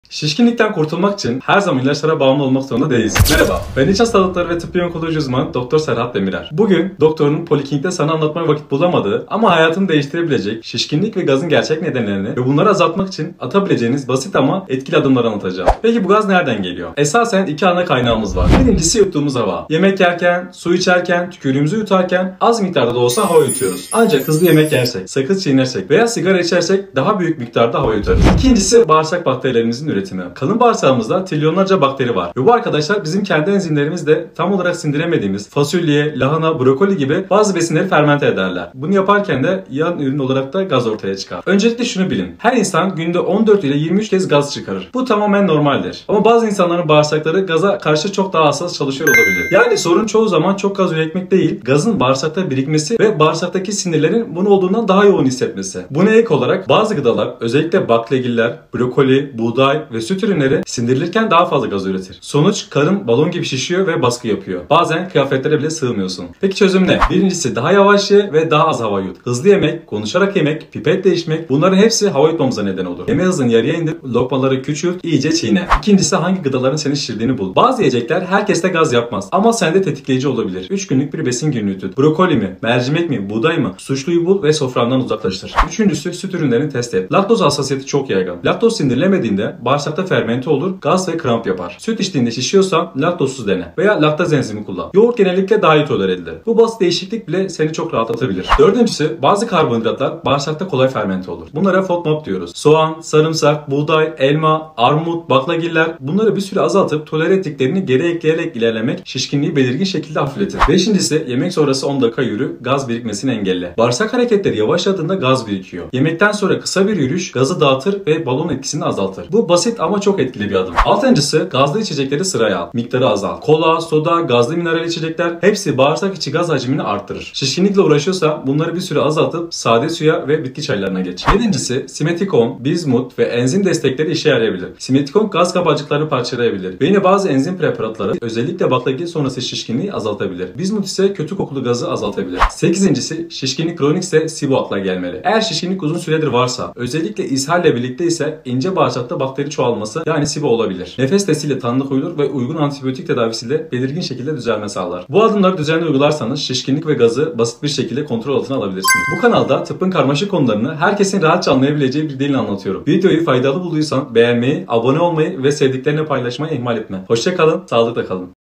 Şişkinlikten kurtulmak için her zaman ilaçlara bağımlı olmak zorunda değiliz. Merhaba, ben iç hastalıkları ve tıbbi onkoloji uzmanı Doktor Serhat Demirer. Bugün doktorun poliklinikte sana anlatmaya vakit bulamadığı ama hayatını değiştirebilecek şişkinlik ve gazın gerçek nedenlerini ve bunları azaltmak için atabileceğiniz basit ama etkili adımları anlatacağım. Peki bu gaz nereden geliyor? Esasen iki ana kaynağımız var. Birincisi yuttuğumuz hava. Yemek yerken, su içerken, tükürüğümüzü yutarken az miktarda da olsa hava yutuyoruz. Ancak hızlı yemek yersek, sakız çiğnersek veya sigara içersek daha büyük miktarda hava yutarız. İkincisi bağırsak bakterilerimizin üretimi. Kalın bağırsağımızda trilyonlarca bakteri var. Ve bu arkadaşlar bizim kendi enzimlerimizle tam olarak sindiremediğimiz fasulye, lahana, brokoli gibi bazı besinleri fermente ederler. Bunu yaparken de yan ürün olarak da gaz ortaya çıkar. Öncelikle şunu bilin. Her insan günde 14 ile 23 kez gaz çıkarır. Bu tamamen normaldir. Ama bazı insanların bağırsakları gaza karşı çok daha hassas çalışıyor olabilir. Yani sorun çoğu zaman çok gaz üretmek değil, gazın bağırsakta birikmesi ve bağırsaktaki sinirlerin bunu olduğundan daha yoğun hissetmesi. Buna ek olarak bazı gıdalar, özellikle baklagiller, brokoli, buğday ve süt ürünleri sindirilirken daha fazla gaz üretir. Sonuç karın balon gibi şişiyor ve baskı yapıyor. Bazen kıyafetlere bile sığmıyorsun. Peki çözüm ne? Birincisi daha yavaş ye ve daha az hava yut. Hızlı yemek, konuşarak yemek, pipet değişmek, bunların hepsi hava yutmamıza neden olur. Yeme hızını yarıya indir, lokmaları küçült, iyice çiğne. İkincisi hangi gıdaların seni şişirdiğini bul. Bazı yiyecekler herkeste gaz yapmaz ama sende tetikleyici olabilir. 3 günlük bir besin günlüğü tut. Brokoli mi, mercimek mi, buğday mı? Suçluyu bul ve sofrandan uzaklaştır. Üçüncüsü süt ürünlerini test et. Laktoz hassasiyeti çok yaygın. Laktoz sindirilemediğinde bağırsakta fermente olur, gaz ve kramp yapar. Süt içtiğinde şişiyorsan laktozsuz dene veya laktaz enzimi kullan. Yoğurt genellikle daha iyi tolere edilir. Bu basit değişiklik bile seni çok rahatlatabilir. Dördüncüsü bazı karbonhidratlar bağırsakta kolay fermente olur. Bunlara FODMAP diyoruz. Soğan, sarımsak, buğday, elma, armut, baklagiller, bunları bir süre azaltıp tolere ettiklerini geri ekleyerek ilerlemek şişkinliği belirgin şekilde hafifletir. Beşincisi yemek sonrası 10 dakika yürü, gaz birikmesini engelle. Bağırsak hareketleri yavaşladığında gaz birikiyor. Yemekten sonra kısa bir yürüyüş gazı dağıtır ve balon etkisini azaltır. Bu basit ama çok etkili bir adım. Altıncısı gazlı içecekleri sıraya al. Miktarı azalt. Kola, soda, gazlı mineral içecekler hepsi bağırsak içi gaz hacmini arttırır. Şişkinlikle uğraşıyorsa bunları bir süre azaltıp sade suya ve bitki çaylarına geç. Yedincisi simetikon, bizmut ve enzim destekleri işe yarayabilir. Simetikon gaz kapacıklarını parçalayabilir. Ve yine bazı enzim preparatları özellikle baklagil sonrası şişkinliği azaltabilir. Bizmut ise kötü kokulu gazı azaltabilir. Sekizincisi şişkinlik kronikse SIBO akla gelmeli. Eğer şişkinlik uzun süredir varsa, özellikle ishalle birlikte ise ince bağırsakta bakteri çoğalması yani SIBO olabilir. Nefes testiyle tanı koyulur ve uygun antibiyotik tedavisiyle belirgin şekilde düzelme sağlar. Bu adımları düzenli uygularsanız şişkinlik ve gazı basit bir şekilde kontrol altına alabilirsiniz. Bu kanalda tıbbın karmaşık konularını herkesin rahatça anlayabileceği bir dille anlatıyorum. Videoyu faydalı bulduysan beğenmeyi, abone olmayı ve sevdiklerine paylaşmayı ihmal etme. Hoşça kalın, sağlıkla kalın.